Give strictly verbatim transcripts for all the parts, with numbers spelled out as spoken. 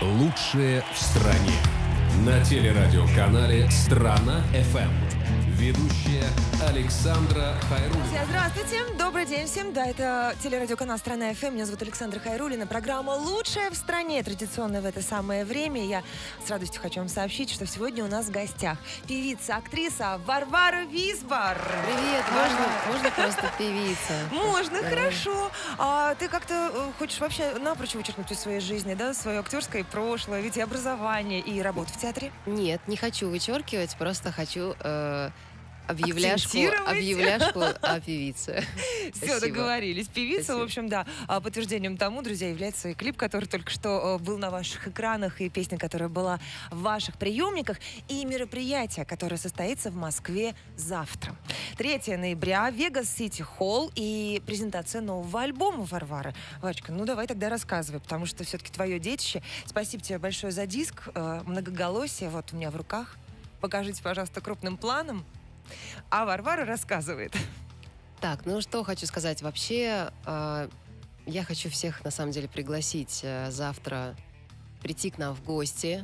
Лучшие в стране. На телерадиоканале «Страна-ФМ». Ведущая Александра Хайруллина. Друзья, здравствуйте. Добрый день всем. Да, это телерадиоканал «Страна-ФМ». Меня зовут Александра Хайруллина. Программа «Лучшая в стране». Традиционно в это самое время. Я с радостью хочу вам сообщить, что сегодня у нас в гостях певица, актриса Варвара Висбор. Привет. Можно, можно просто певица? Можно, хорошо. А ты как-то э, хочешь вообще напрочь вычеркнуть из своей жизни, да, свое актерское прошлое, ведь и образование, и работу в театре? Нет, не хочу вычеркивать, просто хочу... Э, Объявляшку, Акцентировать. объявляшку о певице. Все, Спасибо. договорились. Певица, Спасибо. в общем, да. А подтверждением тому, друзья, является и клип, который только что был на ваших экранах, и песня, которая была в ваших приемниках, и мероприятие, которое состоится в Москве завтра. третьего ноября, Вегас Сити Холл и презентация нового альбома Варвары. Вачка, ну давай тогда рассказывай, потому что все-таки твое детище. Спасибо тебе большое за диск, э, многоголосие, вот у меня в руках. Покажите, пожалуйста, крупным планом. А Варвара рассказывает. Так, ну что хочу сказать. Вообще, э, я хочу всех, на самом деле, пригласить э, завтра прийти к нам в гости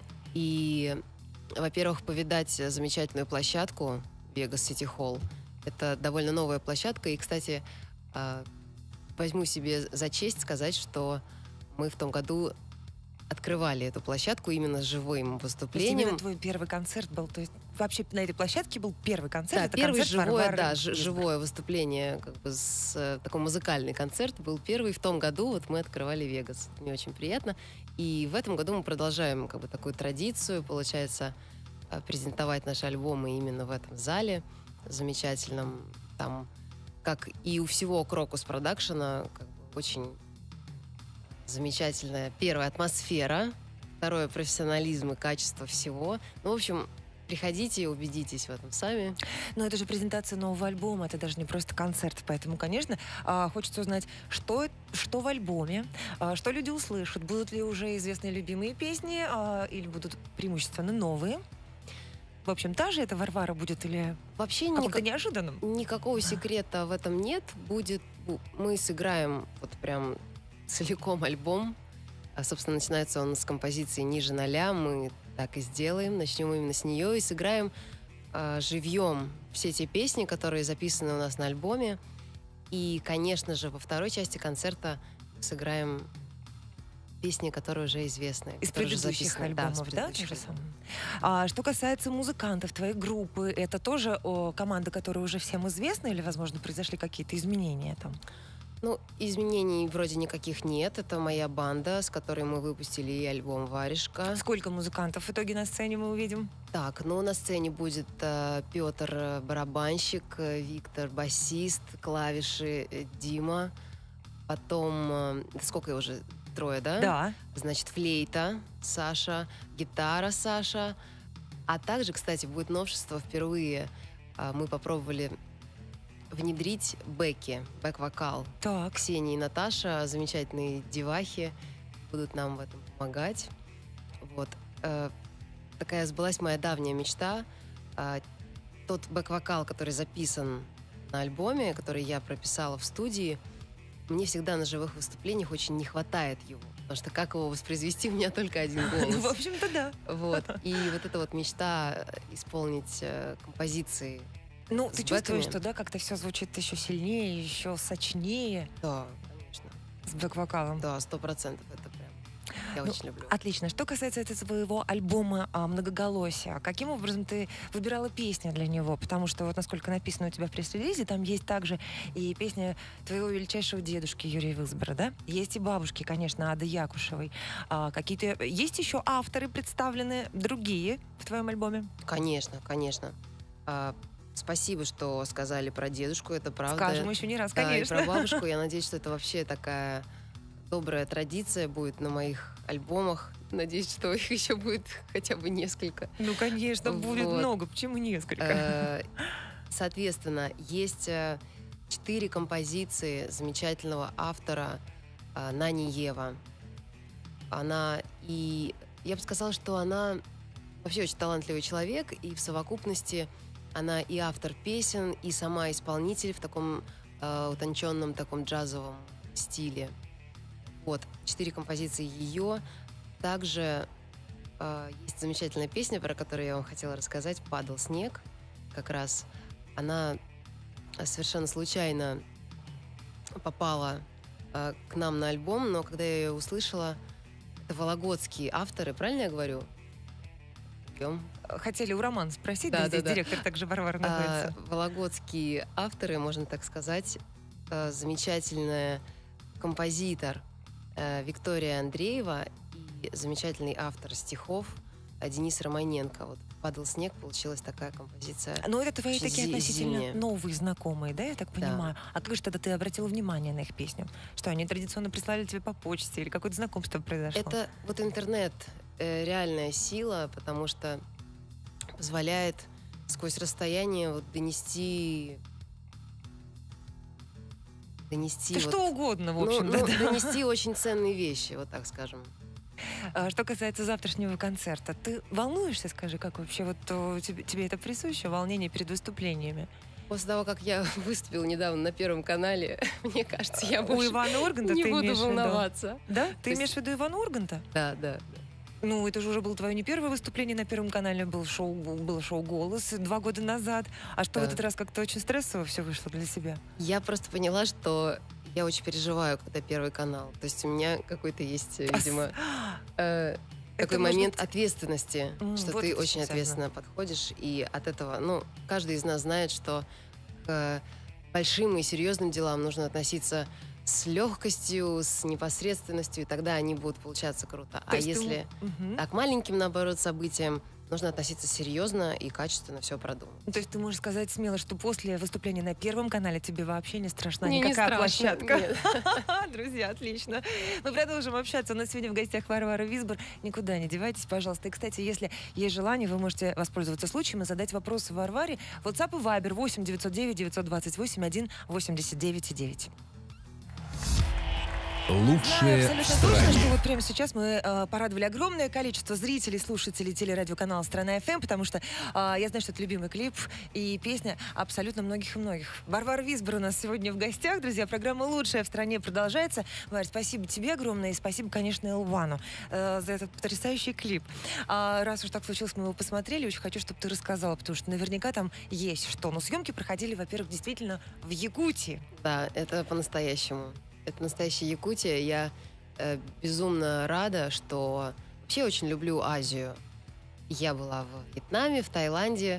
и, во-первых, повидать замечательную площадку Vegas City Hall. Это довольно новая площадка. И, кстати, э, возьму себе за честь сказать, что мы в том году открывали эту площадку именно с живым выступлением. То есть именно твой первый концерт был, то есть вообще на этой площадке был первый концерт? Да, это первый концерт живое, Варвары да, Висбор. живое выступление, как бы с, э, такой музыкальный концерт был первый в том году. Вот мы открывали Вегас. Мне очень приятно. И в этом году мы продолжаем как бы такую традицию, получается, э, презентовать наши альбомы именно в этом зале замечательном. Там, как и у всего Крокус Продакшена, как бы очень замечательная первая атмосфера, второе профессионализм и качество всего. Ну, в общем, приходите и убедитесь в этом сами. Но это же презентация нового альбома, это даже не просто концерт. Поэтому, конечно, а, хочется узнать, что, что в альбоме, а, что люди услышат, будут ли уже известные любимые песни, а, или будут преимущественно новые. В общем, та же эта Варвара будет или Вообще каком-то никак- неожиданном? никакого секрета в этом нет. Будет, мы сыграем вот прям целиком альбом. А, собственно, начинается он с композиции «Ниже ноля». Мы так и сделаем. Начнем именно с нее и сыграем а, живьем все те песни, которые записаны у нас на альбоме. И, конечно же, во второй части концерта сыграем песни, которые уже известны. Из которые уже предыдущих записаны. альбомов, с да? предыдущих то же альбомов. самое? А что касается музыкантов, твоей группы, это тоже о, команда, которая уже всем известна, или, возможно, произошли какие-то изменения там? Ну, изменений вроде никаких нет. Это моя банда, с которой мы выпустили и альбом «Варежка». Сколько музыкантов в итоге на сцене мы увидим? Так, ну на сцене будет э, Петр э, барабанщик, э, Виктор басист, клавиши э, Дима. Потом, э, сколько я уже? Трое, да? Да. Значит, флейта Саша, гитара Саша. А также, кстати, будет новшество впервые. э, мы попробовали внедрить бэки, бэк-вокал. Так. Ксения и Наташа, замечательные девахи, будут нам в этом помогать. Вот. Э, такая сбылась моя давняя мечта. Э, тот бэк-вокал, который записан на альбоме, который я прописала в студии, мне всегда на живых выступлениях очень не хватает его. Потому что как его воспроизвести, у меня только один Ну, в голос. общем-то, да. Вот. И вот эта вот мечта исполнить э, композиции. Ну, С ты чувствуешь, бэками. что, да, как-то все звучит еще сильнее, еще сочнее Да, конечно. с бэк-вокалом? Да, сто процентов. Это прям я Ну, очень люблю. Отлично. Что касается этого своего альбома а, «Многоголосие», каким образом ты выбирала песни для него? Потому что, вот насколько написано у тебя в пресс-релизе, там есть также и песня твоего величайшего дедушки Юрия Висбора, да? Есть и бабушки, конечно, Ады Якушевой. А, какие-то... Есть еще авторы представлены, другие в твоем альбоме? Конечно, конечно. А, спасибо, что сказали про дедушку, это правда. Скажем еще не раз, Да, конечно. и про бабушку. Я надеюсь, что это вообще такая добрая традиция будет на моих альбомах. Надеюсь, что их еще будет хотя бы несколько. Ну, конечно, будет Вот. много. Почему несколько? Э, Соответственно, есть э, четыре композиции замечательного автора э, Нани Ева. Она и... Я бы сказала, что она вообще очень талантливый человек, и в совокупности она и автор песен, и сама исполнитель в таком э, утонченном таком джазовом стиле. Вот, четыре композиции ее. также э, есть замечательная песня, про которую я вам хотела рассказать, «Падал снег». Как раз она совершенно случайно попала э, к нам на альбом, но когда я ее услышала, это вологодские авторы, правильно я говорю? Пьем. Хотели у Романа спросить, Да, да, да, здесь да. директор также Варвара находится. А, вологодские авторы, можно так сказать, э, замечательная композитор э, Виктория Андреева и замечательный автор стихов э, Денис Романенко. Вот «Падал снег», получилась такая композиция. Но это твои очень такие зи- относительно зимняя. новые знакомые, да, я так Да. понимаю? А как же тогда ты обратила внимание на их песню? Что, они традиционно прислали тебе по почте или какое-то знакомство произошло? Это вот интернет, э, реальная сила, потому что позволяет сквозь расстояние вот донести... Донести Да вот, что угодно, в ну, общем-то. ну, да. донести очень ценные вещи, вот так скажем. А Что касается завтрашнего концерта, ты волнуешься, скажи, как вообще вот о, тебе, тебе это присуще, волнение перед выступлениями? После того, как я выступила недавно на Первом канале, мне кажется, я У больше Ивана Урганта не ты буду имеешь в виду? волноваться. Да? То Ты есть- имеешь в виду Ивана Урганта? Да, да. Ну, это же уже было твое не первое выступление на Первом канале, был шоу, было шоу «Голос» два года назад. А что в Да. этот раз как-то очень стрессово все вышло для себя? Я просто поняла, что я очень переживаю, когда Первый канал. То есть у меня какой-то есть, э, видимо, э, такой может момент быть- ответственности, М, что вот ты это очень связано. ответственно подходишь, и от этого, ну, каждый из нас знает, что к большим и серьезным делам нужно относиться с легкостью, с непосредственностью, и тогда они будут получаться круто. То А есть ты- если Мгм. а к маленьким, наоборот, событиям нужно относиться серьезно и качественно все продумать. Ну, То есть ты можешь сказать смело, что после выступления на Первом канале тебе вообще не страшна Мне не никакая страшно, площадка? нет. Друзья, отлично. Мы продолжим общаться. У нас сегодня в гостях Варвара Визбор. Никуда не девайтесь, пожалуйста. И, кстати, если есть желание, вы можете воспользоваться случаем и задать вопросы Варваре. WhatsApp и Viber восемь девятьсот девять девятьсот двадцать восемь один восемьдесят девять девять. Лучшее Знаю в абсолютно точно, стране. что вот прямо сейчас мы э, порадовали огромное количество зрителей, слушателей телерадиоканала «Страна эф эм», потому что э, я знаю, что это любимый клип и песня абсолютно многих и многих. Варвара Визбор у нас сегодня в гостях. Друзья, программа «Лучшая в стране» продолжается. Варь, спасибо тебе огромное и спасибо, конечно, Элвану э, за этот потрясающий клип. А раз уж так случилось, мы его посмотрели, очень хочу, чтобы ты рассказала, потому что наверняка там есть что. Но съемки проходили, во-первых, действительно в Якутии. Да, это по-настоящему. Это настоящая Якутия. Я э, безумно рада, что вообще очень люблю Азию. Я была в Вьетнаме, в Таиланде,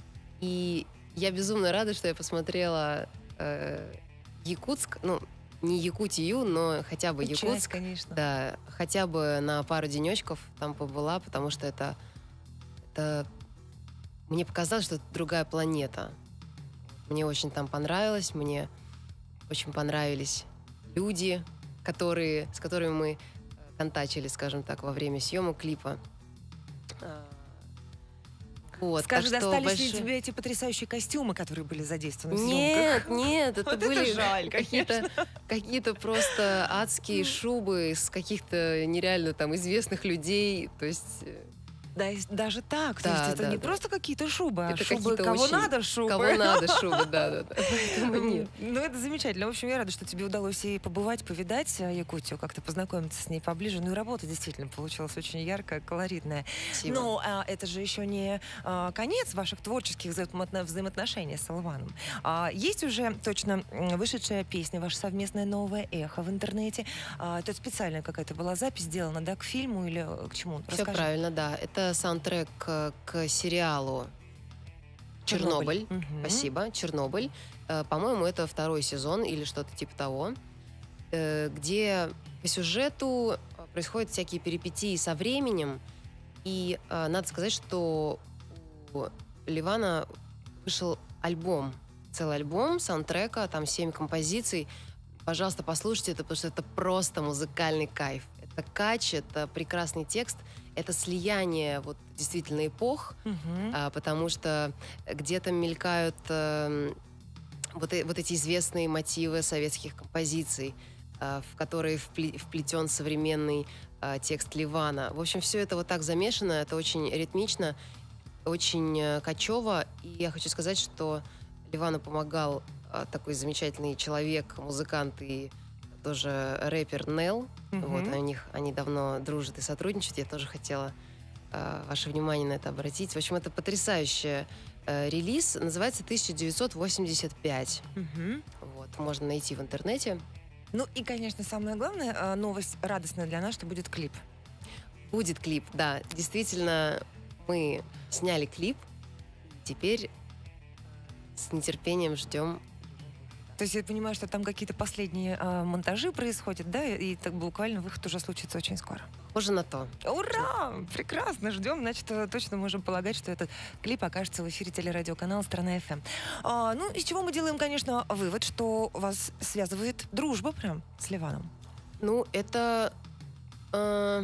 и я безумно рада, что я посмотрела э, Якутск, ну, не Якутию, но хотя бы Часть, Якутск. конечно. Да, хотя бы на пару денечков там побыла, потому что это, это... Мне показалось, что это другая планета. Мне очень там понравилось, мне очень понравились люди, которые, с которыми мы э, контачили, скажем так, во время съемок клипа. А, Вот, Скажи, так что достались ли большое- тебе эти потрясающие костюмы, которые были задействованы в съемках? Нет, нет, это Вот это были жаль, какие-то, какие-то просто адские шубы с каких-то нереально там известных людей. То есть э, Да, и даже так. То Да, есть это да, не да. просто какие-то шубы, а Это шубы какие-то кого очень- надо шубы. кого надо шубы, да, да, да. Поэтому нет. Ну, это замечательно. В общем, я рада, что тебе удалось и побывать, повидать э, Якутию, как-то познакомиться с ней поближе. Ну и работа действительно получилась очень яркая, колоритная. Спасибо. Но а, это же еще не а, конец ваших творческих взаимоотно- взаимоотношений с Элваном. А, есть уже точно м, вышедшая песня, ваша совместная «Новое эхо» в интернете. А, это специальная какая-то была запись сделана, да, к фильму или э, к чему? Все Расскажи. правильно, да. Это саундтрек к, к сериалу «Чернобыль». Мгм. Спасибо, «Чернобыль». Э, По-моему, это второй сезон или что-то типа того, э, где по сюжету э, происходят всякие перипетии со временем. И э, надо сказать, что у Ливана вышел альбом, целый альбом саундтрека, там семь композиций. Пожалуйста, послушайте это, потому что это просто музыкальный кайф. Это кач, это прекрасный текст, это слияние вот действительно эпох, Мгм. а, потому что где-то мелькают э, вот, э- вот эти известные мотивы советских композиций, а, в которые впле- вплетен современный а, текст Ливана. В общем, все это вот так замешано, это очень ритмично, очень э, качево. И я хочу сказать, что Ливану помогал а, такой замечательный человек, музыкант и тоже рэпер Нел. Мгм. Вот, у них, они давно дружат и сотрудничают. Я тоже хотела э, ваше внимание на это обратить. В общем, это потрясающий э, релиз. Называется тысяча девятьсот восемьдесят пять. Мгм. Вот, можно найти в интернете. Ну и, конечно, самое главное, э, новость радостная для нас, что будет клип. Будет клип, да. Действительно, мы сняли клип. Теперь с нетерпением ждем. То есть я понимаю, что там какие-то последние э, монтажи происходят, да, и, и так буквально выход уже случится очень скоро. Похоже на то. Ура! Прекрасно, ждем. Значит, э, точно можем полагать, что этот клип окажется в эфире телерадиоканала «Страна эф эм». А, ну, из чего мы делаем, конечно, вывод, что вас связывает дружба прям с Ливаном. Ну, это... э,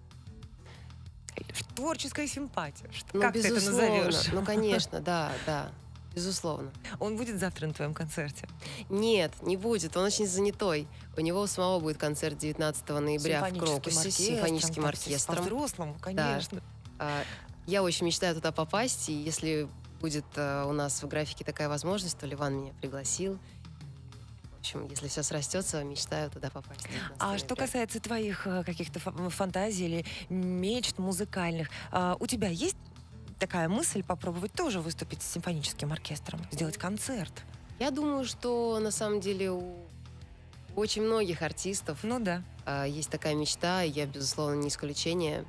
Творческая симпатия. Что- ну, как ты это безусловно. назовешь? Ну, конечно, да, да. Безусловно. Он будет завтра на твоем концерте. Нет, не будет. Он очень занятой. У него у самого будет концерт девятнадцатого ноября в Симфоническим Крокусе с оркестром, симфоническим так, оркестром. По-взрослому, конечно. А, Я очень мечтаю туда попасть, и если будет э, у нас в графике такая возможность, то Ливан меня пригласил. В общем, если все срастется, мечтаю туда попасть. А что касается твоих э, каких-то фа- фантазий или мечт музыкальных, а, у тебя есть такая мысль попробовать тоже выступить с симфоническим оркестром, сделать концерт? Я думаю, что на самом деле у очень многих артистов Ну да. а, есть такая мечта, и я, безусловно, не исключение.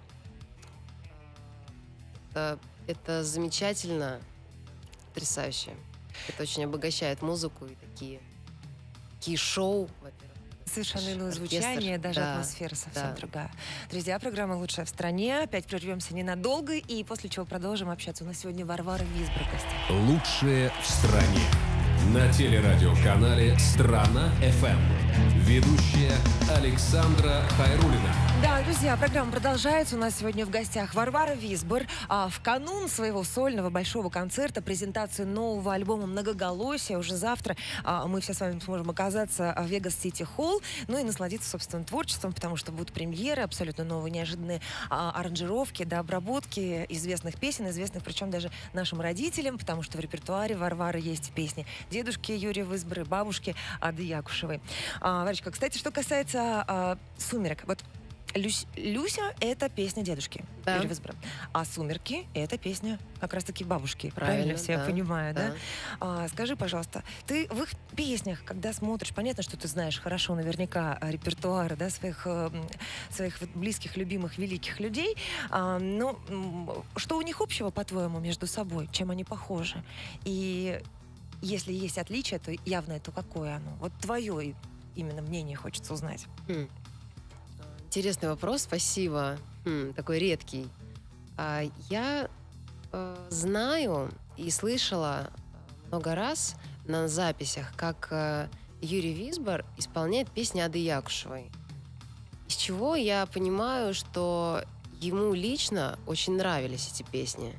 Это, это замечательно, потрясающе. Это очень обогащает музыку и такие, такие шоу, во-первых. Совершенно иное Оркестр, звучание, даже да, атмосфера совсем да. другая. Друзья, программа «Лучшая в стране». Опять прервемся ненадолго, и после чего продолжим общаться. У нас сегодня Варвара Визбор в гостях. Лучшее в стране. На телерадиоканале «Страна эф эм». Ведущая Александра Хайруллина. Да, друзья, программа продолжается. У нас сегодня в гостях Варвара Визбор. А в канун своего сольного большого концерта, презентации нового альбома «Многоголосие» уже завтра а, мы все с вами сможем оказаться в Vegas City Hall, ну и насладиться собственным творчеством, потому что будут премьеры, абсолютно новые, неожиданные а, аранжировки, да, обработки известных песен, известных причем даже нашим родителям, потому что в репертуаре Варвары есть песни дедушки Юрия Визбора, бабушки Ады Якушевой. А, Варечка, кстати, что касается а, «Сумерек», вот Люсь- Люся — это песня дедушки Да. Юрия Визбора, а «Сумерки» — это песня как раз-таки бабушки. Правильно, Правильно, все да, понимаю, да? да. А, скажи, пожалуйста, ты в их песнях, когда смотришь, понятно, что ты знаешь хорошо наверняка а, репертуары, да, своих, э, м, своих вот близких, любимых, великих людей, а, но м, что у них общего, по-твоему, между собой? Чем они похожи? И если есть отличие, то явное, то какое оно? Вот твое именно мнение хочется узнать. Хм. Интересный вопрос, спасибо. Хм, такой редкий. А, я э, знаю и слышала много раз на записях, как э, Юрий Визбор исполняет песни Ады Якушевой. Из чего я понимаю, что ему лично очень нравились эти песни.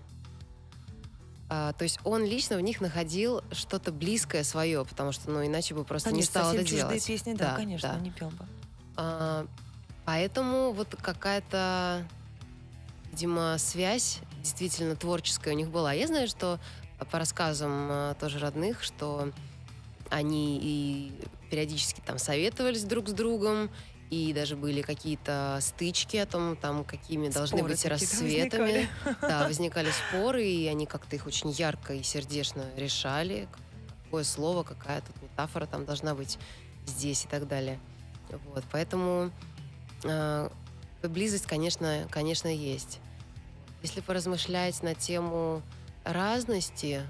А, то есть он лично в них находил что-то близкое свое, потому что, ну, иначе бы просто не стал это совсем чуждые делать. песни, да, Да, конечно, да. не пел бы. А, поэтому вот какая-то, видимо, связь действительно творческая у них была. Я знаю, что по рассказам а, тоже родных, что они и периодически там советовались друг с другом, и даже были какие-то стычки о том, там, какими должны Споры быть какие-то рассветами. возникали. Да, возникали споры, и они как-то их очень ярко и сердечно решали. Какое слово, какая тут метафора там должна быть здесь и так далее. Вот, поэтому э, близость, конечно, конечно, есть. Если поразмышлять на тему разности,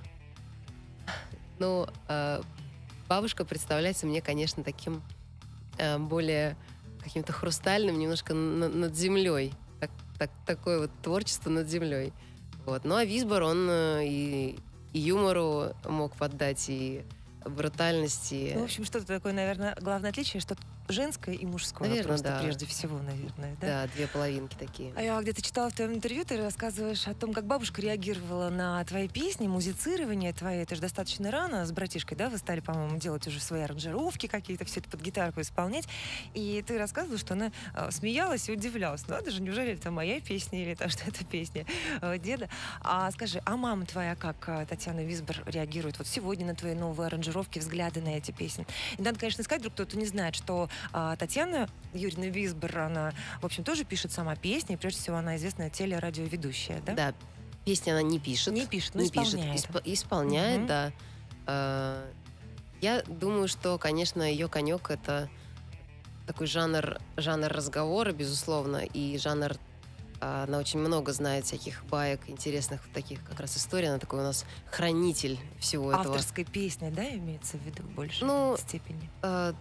ну, э, бабушка представляется мне, конечно, таким э, более каким-то хрустальным, немножко на- над землей. Так, так, такое вот творчество над землей. Вот. Ну, а Визбор, он э, и, и юмору мог поддать, и брутальности. Ну, в общем, что-то такое, наверное, главное отличие, что женское и мужское. Наверное, просто да. прежде всего, наверное, да? Да, две половинки такие. А я где-то читала в твоем интервью, ты рассказываешь о том, как бабушка реагировала на твои песни, музицирование твое. Это же достаточно рано с братишкой, да? Вы стали, по-моему, делать уже свои аранжировки какие-то, все это под гитарку исполнять. И ты рассказывала, что она э, смеялась и удивлялась. Ну, это же, неужели это моя песня или то, что это песня э, деда? А скажи, а мама твоя, как э, Татьяна Визбор, реагирует вот сегодня на твои новые аранжировки, взгляды на эти песни? И надо, конечно, сказать, вдруг кто-то не знает, что а, Татьяна Юрьевна Висбор, она, в общем, тоже пишет сама песни, и прежде всего она известная телерадиоведущая, да? Да, песни она не пишет. Не пишет, но не исполняет. Пишет, исп- исполняет, Мгм. да. Э, Я думаю, что, конечно, ее конек — это такой жанр, жанр разговора, безусловно, и жанр, а, она очень много знает всяких баек, интересных таких как раз историй. Она такой у нас хранитель всего этого. Авторской песни, да, имеется в виду в большей Ну, степени? Э,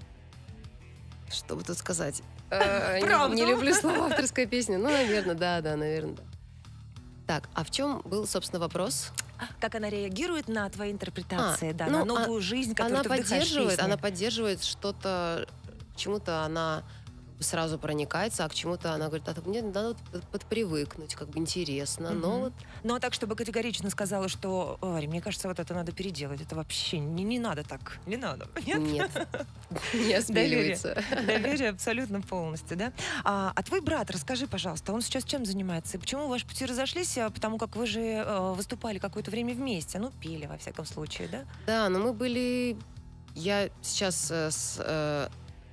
Что бы тут сказать? Э, не- Правду. Не люблю слово авторская песня. Ну, наверное, да, да, наверное, да. Так, а в чем был, собственно, вопрос? Как она реагирует на твои интерпретации, А, да, ну, на новую жизнь, которую Она ты вдыхаешь в поддерживает, песни? она поддерживает что-то, к чему-то она сразу проникается, а к чему-то она говорит: а так мне надо под- подпривыкнуть, как бы интересно. Но Мгм. вот Ну, а так, чтобы категорично сказала, что, Варя, мне кажется, вот это надо переделать, это вообще не, не надо так, не надо. Нет? нет, не осмеливается. Доверие абсолютно полностью, да? А, а твой брат, расскажи, пожалуйста, он сейчас чем занимается? И почему ваши пути разошлись? А, Потому как вы же э, выступали какое-то время вместе, ну, пели, во всяком случае, да? Да, но мы были... Я сейчас э, с, э,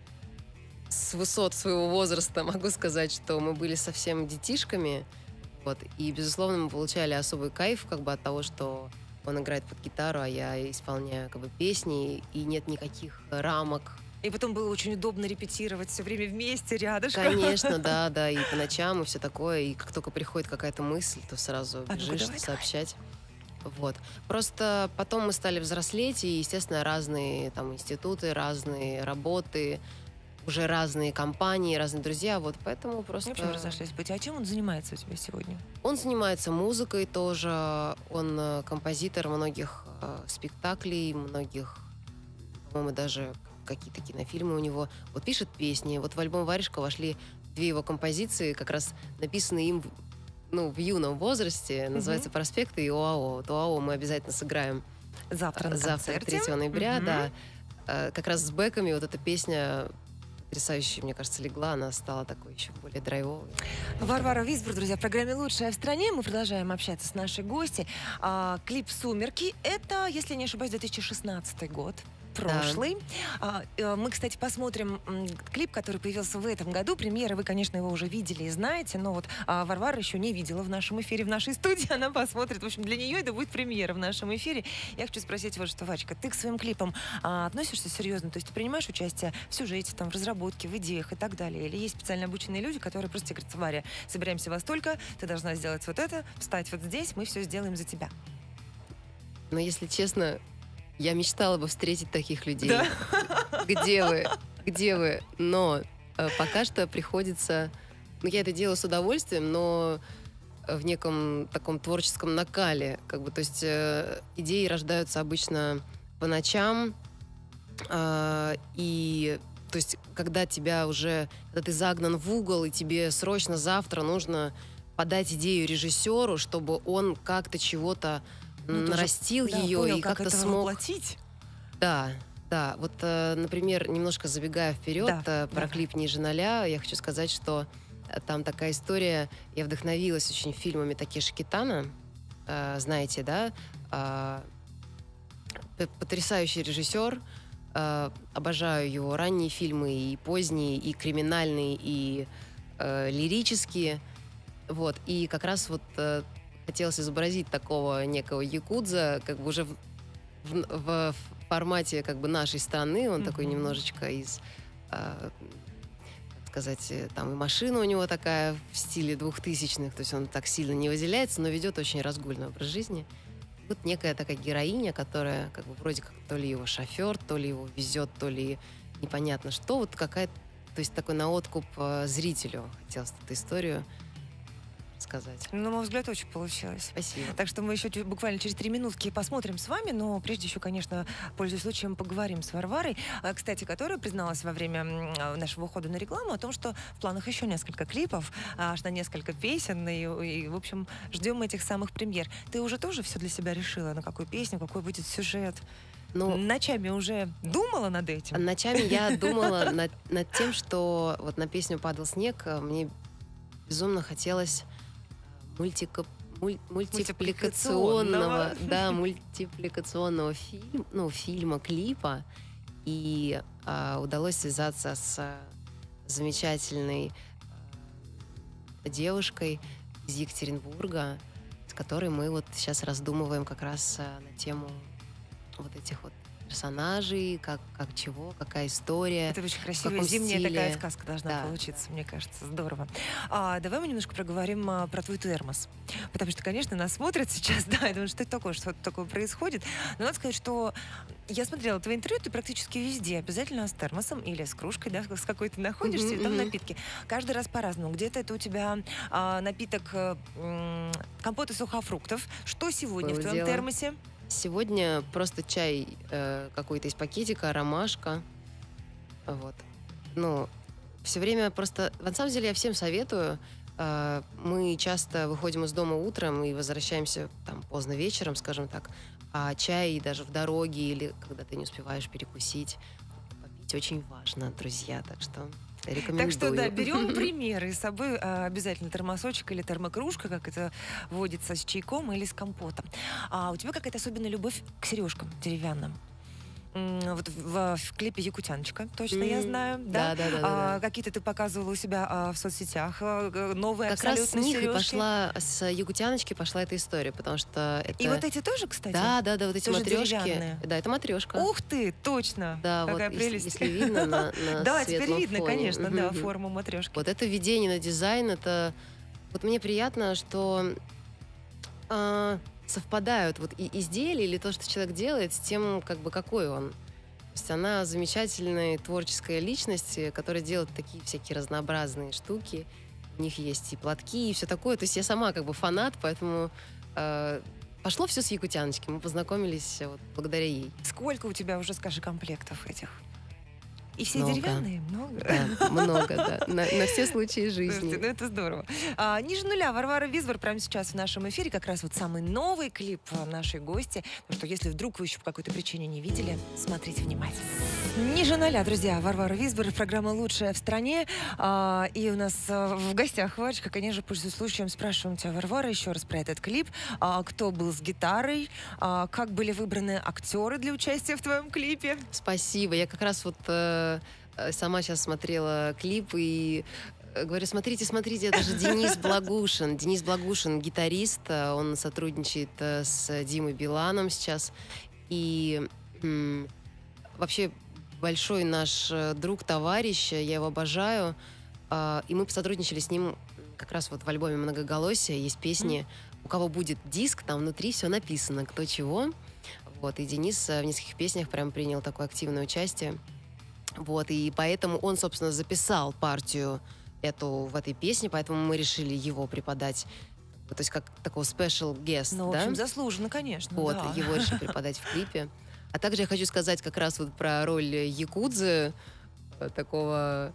с высот своего возраста могу сказать, что мы были совсем детишками. Вот, и, безусловно, мы получали особый кайф как бы от того, что он играет под гитару, а я исполняю как бы песни, и нет никаких рамок. И потом было очень удобно репетировать все время вместе, рядышком. Конечно, да, да, и по ночам, и все такое. И как только приходит какая-то мысль, то сразу А ну-ка, бежишь давай, сообщать. Вот. Просто потом мы стали взрослеть, и, естественно, разные там институты, разные работы, уже разные компании, разные друзья. Вот поэтому просто... В общем, разошлись пути. А чем он занимается у тебя сегодня? Он занимается музыкой тоже. Он э, композитор многих э, спектаклей, многих, по-моему, даже какие-то кинофильмы у него. Вот пишет песни. Вот в альбом «Варежка» вошли две его композиции, как раз написанные им в- ну, в юном возрасте. Называется «Проспекты» и «ОАО». Вот «ОАО» мы обязательно сыграем Завтра на завтра, концерте. третьего ноября, Мгм. да. Э, Как раз с бэками вот эта песня потрясающе, мне кажется, легла. Она стала такой еще более драйвовой. Варвара Висбор, друзья, в программе «Лучшая в стране». Мы продолжаем общаться с нашей гостьей. А, клип «Сумерки» — это, если не ошибаюсь, две тысячи шестнадцатый год. Прошлый. А, э, мы, кстати, посмотрим м, клип, который появился в этом году. Премьера, вы, конечно, его уже видели и знаете, но вот а, Варвара еще не видела в нашем эфире, в нашей студии. Она посмотрит. В общем, для нее это будет премьера в нашем эфире. Я хочу спросить вот что, Вачка, ты к своим клипам а, относишься серьезно? То есть ты принимаешь участие в сюжете, там, в разработке, в идеях и так далее? Или есть специально обученные люди, которые просто тебе говорят: Варя, собираемся во столько, ты должна сделать вот это, встать вот здесь, мы все сделаем за тебя. Но, если честно, я мечтала бы встретить таких людей. Да? Где вы? Где вы? Но э, пока что приходится... Ну, я это делаю с удовольствием, но в неком таком творческом накале. Как бы, то есть э, идеи рождаются обычно по ночам. э, и то есть когда тебя уже... Когда ты загнан в угол, и тебе срочно завтра нужно подать идею режиссеру, чтобы он как-то чего-то Ну, тоже, нарастил да, ее понял, и как как-то это смог... воплотить. Да, да. Вот, э, например, немножко забегая вперед Да, э, про давай. клип «Ниже ноля», я хочу сказать, что э, там такая история. Я вдохновилась очень фильмами Такеши Китано. Э, знаете, да? Э, п- потрясающий режиссер. Э, обожаю его ранние фильмы, и поздние, и криминальные, и э, лирические. Вот. И как раз вот э, хотелось изобразить такого некого якудза, как бы уже в, в- в формате как бы нашей страны. Он такой Мгм. немножечко из, э, как сказать, э, там и машина у него такая в стиле двухтысячных, то есть он так сильно не выделяется, но ведет очень разгульный образ жизни. Вот некая такая героиня, которая как бы вроде как то ли его шофер, то ли его везет, то ли непонятно что. Вот какая-то, то есть такой на откуп э, зрителю хотелось эту историю сказать. Ну, на мой взгляд, очень получилось. Спасибо. Так что мы еще чуть- буквально через три минутки посмотрим с вами, но прежде еще, конечно, пользуясь случаем, поговорим с Варварой, а, кстати, которая призналась во время м, а, нашего ухода на рекламу о том, что в планах еще несколько клипов, а, аж на несколько песен, и, и, в общем, ждем этих самых премьер. Ты уже тоже все для себя решила, на какую песню, какой будет сюжет? Ну, Ночами уже думала над этим? ночами я думала над, над тем, что вот на песню «Падал снег» э, мне безумно хотелось мультика, муль- мультипликационного, Мультипликационного. да, мультипликационного фильма, ну, фильма, клипа. И а, удалось связаться с замечательной а, девушкой из Екатеринбурга, с которой мы вот сейчас раздумываем как раз а, на тему вот этих вот персонажей, как, как чего, какая история. Это очень красивая зимняя стиле. Такая сказка должна да, получиться, да. Мне кажется, здорово. А, давай мы немножко проговорим а, про твой термос. Потому что, конечно, нас смотрят сейчас, да, и думают, что это такое, что такое происходит. Но надо сказать, что я смотрела твои интервью, ты практически везде обязательно с термосом или с кружкой, да, с какой ты находишься, mm-hmm, и там mm-hmm. напитки. Каждый раз по-разному. Где-то это у тебя а, напиток м- компот из сухофруктов. Что сегодня Было в твоем дело. термосе? Сегодня просто чай э, какой-то из пакетика, ромашка. Вот. Ну, все время просто... На самом деле я всем советую. Э, мы часто выходим из дома утром и возвращаемся там поздно вечером, скажем так. А чай даже в дороге или когда ты не успеваешь перекусить, попить очень важно, друзья. Так что... Рекомендую. Так что, да, берем примеры. С собой а, обязательно термосочек или термокружка, как это водится, с чайком или с компотом. А у тебя какая-то особенная любовь к сережкам деревянным? Вот в, в клипе «Якутяночка», точно mm. я знаю. Да, да, да. да, а, да. Какие-то ты показывала у себя а, в соцсетях, новые как абсолютно раз с них сережки. И пошла, с «Якутяночки» пошла эта история, потому что это... И вот эти тоже, кстати? Да, да, да, вот эти тоже матрешки. Деревянные. Да, это матрешка. Ух ты, точно! Да, какая вот прелесть. Если, если видно на, на да, теперь видно, фоне. конечно, mm-hmm. да, форму матрешки. Вот это введение на дизайн, это... Вот мне приятно, что... А, совпадают вот и изделия или то, что человек делает, с тем, как бы, какой он. То есть она замечательная творческая личность, которая делает такие всякие разнообразные штуки. У них есть и платки, и все такое. То есть я сама как бы фанат, поэтому э, пошло все с Якутяночки. Мы познакомились вот благодаря ей. Сколько у тебя уже, скажи, комплектов этих? И все много. Деревянные? Много? Да, много, да. На, на все случаи жизни. Слушайте, ну это здорово. А, ниже нуля. Варвара Визбор прямо сейчас в нашем эфире. Как раз вот самый новый клип нашей гости. Так что если вдруг вы еще по какой-то причине не видели, смотрите внимательно. Ниже нуля, друзья. Варвара Визбор. Программа «Лучшая в стране». А, и у нас а, в гостях Варечка. Конечно, пользуясь случаем, спрашиваем тебя, Варвара, еще раз про этот клип. А, кто был с гитарой? А, как были выбраны актеры для участия в твоем клипе? Спасибо. Я как раз вот... Э, сама сейчас смотрела клип и говорю, смотрите, смотрите, это же Денис Благушин. Денис Благушин, гитарист, он сотрудничает с Димой Биланом сейчас. И м, вообще большой наш друг, товарищ, я его обожаю. И мы посотрудничали с ним как раз вот в альбоме «Многоголосие». Есть песни, у кого будет диск, там внутри все написано, кто чего. Вот, и Денис в нескольких песнях прям принял такое активное участие. Вот, и поэтому он, собственно, записал партию эту в этой песне, поэтому мы решили его преподать, то есть как такого special guest, ну, да? в общем, заслуженно, конечно. Вот, да. его решили преподать в клипе. А также я хочу сказать как раз вот про роль якудзы, такого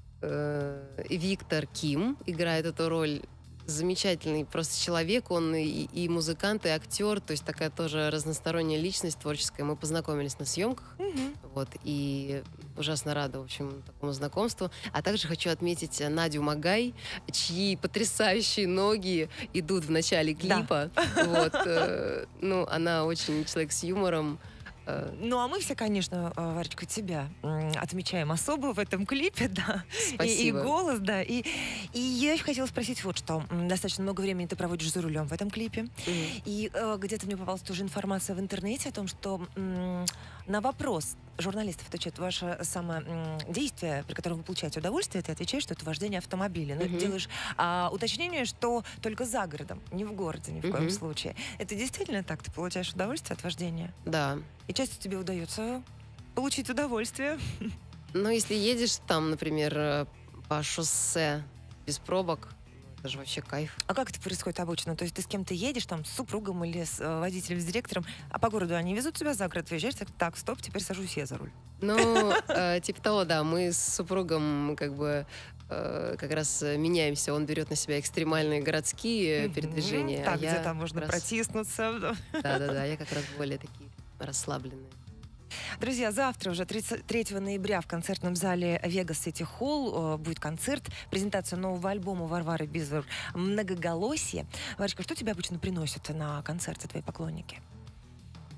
э, Виктор Ким играет эту роль. Замечательный просто человек, он и, и музыкант, и актер, то есть такая тоже разносторонняя личность творческая. Мы познакомились на съемках, mm-hmm. вот, и ужасно рада, в общем, такому знакомству. А также хочу отметить Надю Магай, чьи потрясающие ноги идут в начале клипа. Да. Вот, э, ну, она очень человек с юмором. Ну, а мы все, конечно, Варечка, тебя отмечаем особо в этом клипе, да. Спасибо. И, и голос, да. И, и я еще хотела спросить вот что. Достаточно много времени ты проводишь за рулем в этом клипе. Mm-hmm. И э, где-то мне попалась тоже информация в интернете о том, что м, на вопрос журналистов, отвечает ваше самое м, действие, при котором вы получаете удовольствие, ты отвечаешь, что это вождение автомобиля. Но mm-hmm. ты делаешь а, уточнение, что только за городом, не в городе ни в mm-hmm. коем случае. Это действительно так? Ты получаешь удовольствие от вождения? Да. И часто тебе удается получить удовольствие. Ну, если едешь там, например, по шоссе без пробок, это же вообще кайф. А как это происходит обычно? То есть ты с кем-то едешь, там, с супругом или с э, водителем, с директором, а по городу они везут тебя за город, выезжаешь, так, так, стоп, теперь сажусь я за руль. Ну, э, типа того, да. Мы с супругом как бы э, как раз меняемся. Он берет на себя экстремальные городские mm-hmm. передвижения. Так, а где я там можно раз... протиснуться. Да-да-да, я как раз более такие расслабленные. Друзья, завтра уже третьего ноября в концертном зале Vegas City Hall будет концерт, презентация нового альбома Варвары Визбор «Многоголосие». Варечка, что тебе обычно приносят на концерты твои поклонники?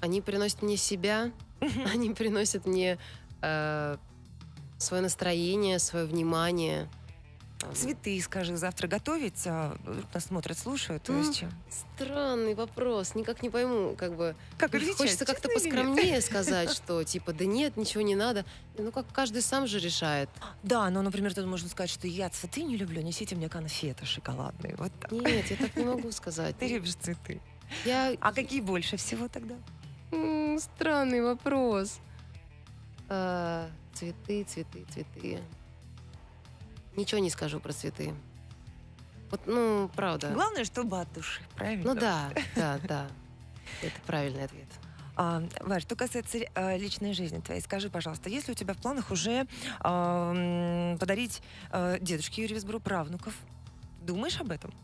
Они приносят мне себя, они приносят мне э, свое настроение, свое внимание. Цветы, скажи, завтра готовить? А, нас смотрят, слушают. То М, есть, чем? Странный вопрос, никак не пойму, как бы. Как отличать, Хочется как-то честно или нет? поскромнее сказать, что типа, да нет, ничего не надо. Ну, как каждый сам же решает. Да, но, например, тут можно сказать, что я цветы не люблю, несите мне конфеты шоколадные. Вот так. Нет, я так не могу сказать. Ты любишь цветы. Я... А какие больше всего тогда? М, Странный вопрос. А, Цветы, цветы, цветы. Ничего не скажу про цветы. Вот, ну, правда. Главное, чтобы от души, правильно? Ну да, да, да. Это правильный ответ. А, Варь, что касается а, личной жизни твоей, скажи, пожалуйста, есть ли у тебя в планах уже а, м, подарить а, дедушке Юрию Висбору правнуков? Думаешь об этом?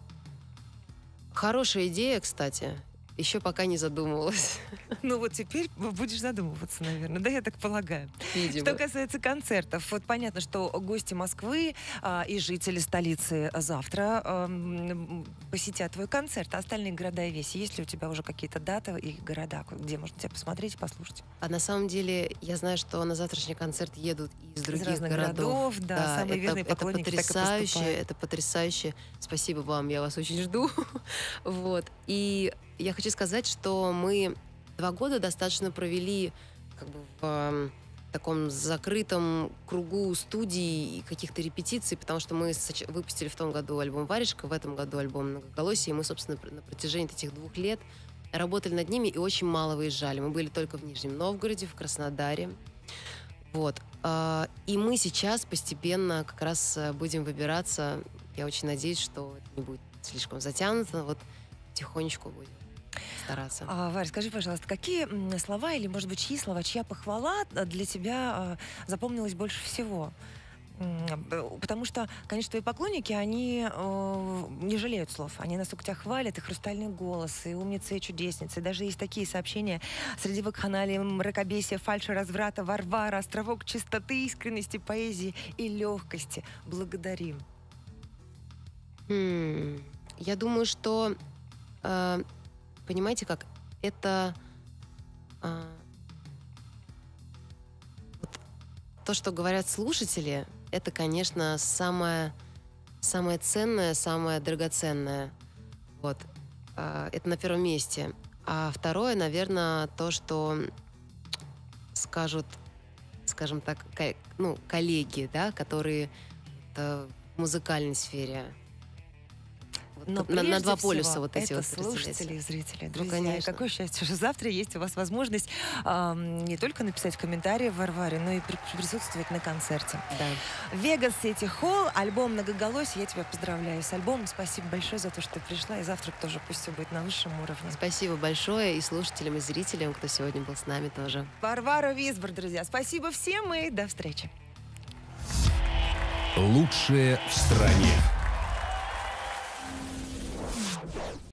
Хорошая идея, кстати. Еще пока не задумывалась. Ну вот теперь будешь задумываться, наверное. Да, я так полагаю. Видимо. Что касается концертов, вот понятно, что гости Москвы а, и жители столицы завтра а, м, посетят твой концерт. А остальные города и веси, есть ли у тебя уже какие-то даты и города, где можно тебя посмотреть и послушать? А на самом деле, я знаю, что на завтрашний концерт едут из других разных городов, да, самые это, верные это поклонники так и потрясающе, поступают. это потрясающе. Спасибо вам, я вас очень жду. Вот. И я хочу сказать, что мы два года достаточно провели как бы в эм, таком закрытом кругу студий и каких-то репетиций, потому что мы соч- выпустили в том году альбом «Варежка», в этом году альбом «Многоголосие», и мы, собственно, пр- на протяжении этих двух лет работали над ними и очень мало выезжали. Мы были только в Нижнем Новгороде, в Краснодаре. Вот. А, И мы сейчас постепенно как раз э, будем выбираться. Я очень надеюсь, что это не будет слишком затянуто. Вот потихонечку будем стараться. А, Варь, скажи, пожалуйста, какие м, слова или, может быть, чьи слова, чья похвала а, для тебя а, запомнилась больше всего? М, б- Потому что, конечно, твои поклонники, они э, не жалеют слов. Они настолько тебя хвалят, и хрустальный голос, и умница, и чудесница. И даже есть такие сообщения среди вакханалии, мракобесия, фальши, разврата, Варвара, островок чистоты, искренности, поэзии и легкости. Благодарим. М, Я думаю, что, э, понимаете как, это а, вот то, что говорят слушатели, это, конечно, самое, самое ценное, самое драгоценное. Вот. А, Это на первом месте. А второе, наверное, то, что скажут, скажем так, ко- ну, коллеги, да, которые э, в музыкальной сфере. Вот Но на, на прежде два всего, полюса вот эти это вот представляете. слушатели и зрители. Ну, Друзья, конечно. какое счастье, что завтра есть у вас возможность ам, не только написать комментарии в Варваре, но и при- присутствовать на концерте. Да. Vegas City Hall, альбом «Многоголосие». Я тебя поздравляю с альбомом. Спасибо большое за то, что ты пришла. И завтра тоже пусть все будет на высшем уровне. Спасибо большое и слушателям, и зрителям, кто сегодня был с нами тоже. Варвара Висбор, друзья. Спасибо всем и до встречи. Лучшее в стране.